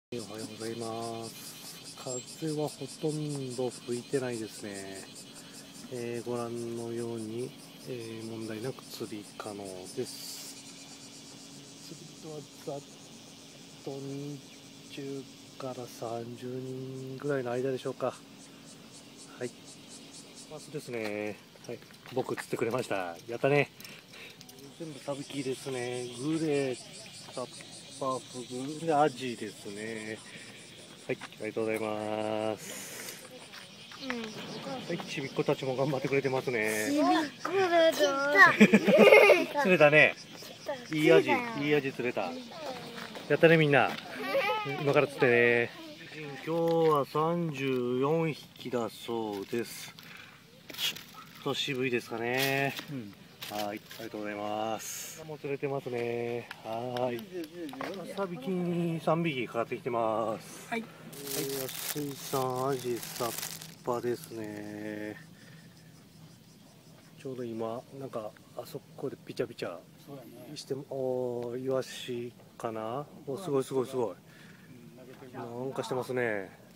おはようございます。風はほとんど吹いてないですね。ご覧のように、問題なく釣り可能です。釣りはざっと20から30人ぐらいの間でしょうか。はい。マスですね。はい。僕釣ってくれました。やったね。全部タブキですね。グレー、タッパーフグでアジですね。はい、ありがとうございます。はい、ちびっ子たちも頑張ってくれてますね。 ちびっこだぞ。 釣れたね。いいアジ釣れた。やったねみんな。今から釣ってね。今日は34匹だそうです。ちょっと渋いですかね。はい、ありがとうございます。もう釣れてますね。はい。朝引きに3匹かかってきてます。はい。安井さん、アジ、サッパですね。ちょうど今、なんか、あそこでピチャピチャして、イワシかな。お、すごいすごいすごい。なんかしてますね。